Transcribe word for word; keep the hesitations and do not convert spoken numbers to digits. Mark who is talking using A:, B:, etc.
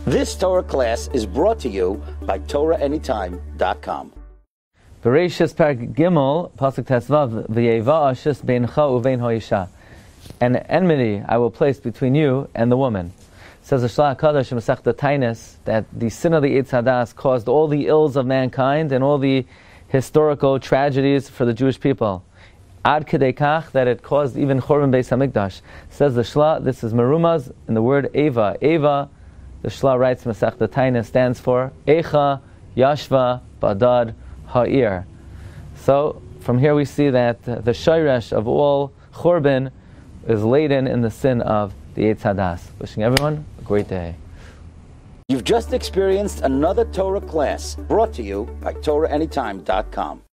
A: This Torah class is brought to you by Torah Anytime dot com.
B: Bereishis Parak Gimel Pasuk Tesvav V'yeva Ashis Beincha Uvein Ha'isha. An enmity I will place between you and the woman. It says the Hakadosh in Masechta Tainis that the sin of the Eitz Hadas caused all the ills of mankind and all the historical tragedies for the Jewish people. Ad kedei kach, that it caused even Churban Beis Hamikdash. Says the Shla, this is Merumaz in the word Eva. Eva, the Shla writes Masechta Tainis, stands for Echa Yashva Badad Ha'ir. So from here we see that the Shayresh of all Churban is laden in the sin of the Eitz Hadas. Wishing everyone a great day.
A: You've just experienced another Torah class brought to you by Torah Anytime dot com.